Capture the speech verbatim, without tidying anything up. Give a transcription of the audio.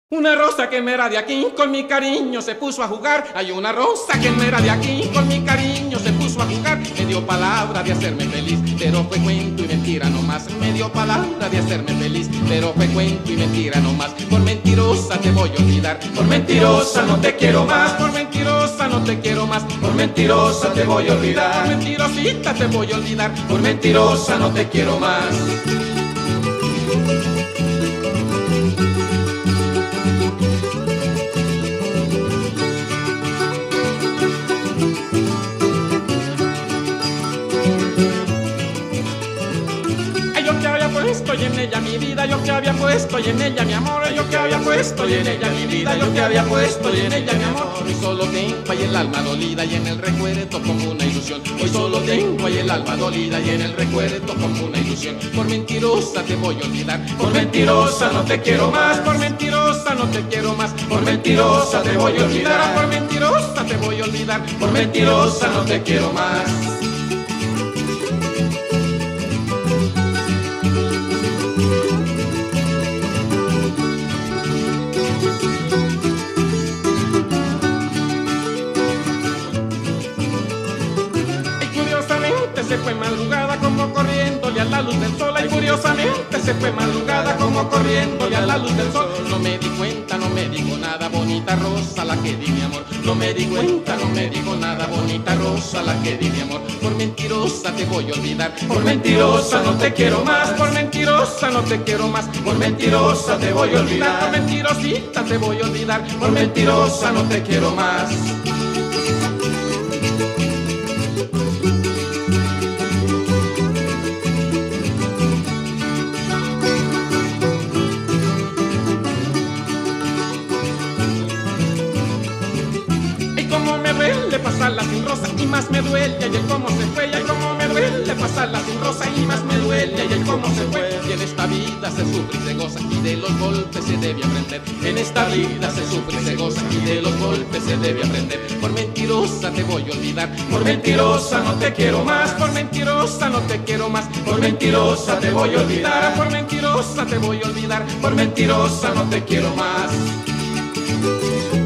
Una rosa que me era de aquí, con mi cariño se puso a jugar. Hay una rosa que me era de aquí, con mi cariño se puso a jugar. Me dio palabra de hacerme feliz, pero fue cuento y mentira nomás. Me dio palabra de hacerme feliz, pero fue cuento y mentira nomás. Por mentirosa te voy a olvidar, por mentirosa no te quiero más. Por mentirosa no te quiero más, por mentirosa te voy a olvidar. Por mentirosita te voy a olvidar, por mentirosa no te quiero más. Puesto y en ella mi vida, yo que había puesto y en ella mi amor, yo que había puesto y en ella mi vida, yo que había puesto y en ella mi amor. Hoy solo tengo ahí el alma dolida y en el recuerdo como una ilusión. Hoy solo tengo ahí el alma dolida y en el recuerdo como una ilusión. Por mentirosa te voy a olvidar, por mentirosa no te quiero más, por mentirosa no te quiero más, por mentirosa te voy a olvidar, por mentirosa te voy a olvidar, por mentirosa no te quiero más. Se fue madrugada como corriéndole a la luz del sol. Y curiosamente se fue madrugada como corriéndole a la luz del sol. No me di cuenta, no me digo nada, bonita rosa la que di mi amor. No me di cuenta, no me digo nada, bonita rosa la que di mi amor. Por mentirosa te voy a olvidar, por mentirosa no te quiero más. Por mentirosa no te quiero más, por mentirosa te voy a olvidar. Por mentirosita te voy a olvidar, por mentirosa no te quiero más. Cómo me duele pasarla sin rosa y más me duele y el cómo se fue. Y cómo me duele pasarla sin rosa y más me duele y el cómo se fue. Y en esta vida se sufre y se goza y de los golpes se debe aprender. En esta vida se sufre y se goza y de los golpes se debe aprender. Por mentirosa te voy a olvidar, por mentirosa no te quiero más, por mentirosa no te quiero más, por mentirosa te voy a olvidar, por mentirosa te voy a olvidar, por mentirosa no te quiero más.